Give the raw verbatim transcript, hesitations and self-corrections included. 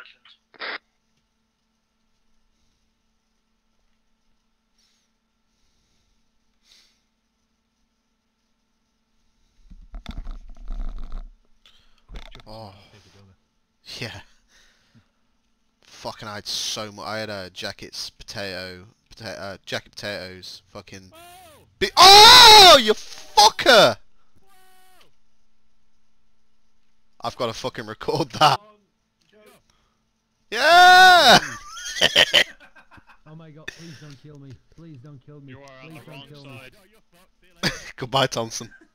Oh, yeah. Fucking, I had so much. I had a uh, jackets, potato, potato, uh, jacket potatoes, fucking. Bi oh, you fucker! I've got to fucking record that. Yeah! Oh my god, please don't kill me. Please don't kill me. You are on please the don't wrong kill side. me. Goodbye, Thompson.